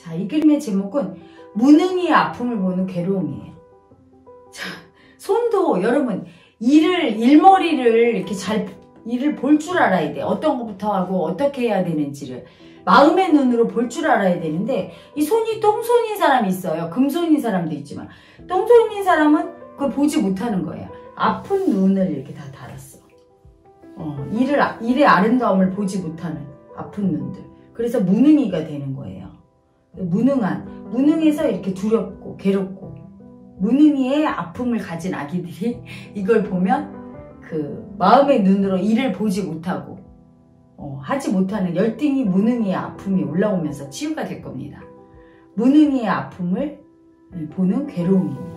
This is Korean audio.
자, 이 그림의 제목은 무능의 아픔을 보는 괴로움이에요. 자, 손도 여러분 일머리를 이렇게 일을 볼 줄 알아야 돼. 어떤 것부터 하고 어떻게 해야 되는지를 마음의 눈으로 볼 줄 알아야 되는데, 이 손이 똥손인 사람이 있어요. 금손인 사람도 있지만 똥손인 사람은 그걸 보지 못하는 거예요. 아픈 눈을 이렇게 다 달았어. 일의 아름다움을 보지 못하는 아픈 눈들. 그래서 무능이가 되는 거예요. 무능해서 이렇게 두렵고 괴롭고, 무능이의 아픔을 가진 아기들이 이걸 보면 그 마음의 눈으로 일을 보지 못하고 하지 못하는 열등이 무능이의 아픔이 올라오면서 치유가 될 겁니다. 무능이의 아픔을 보는 괴로움입니다.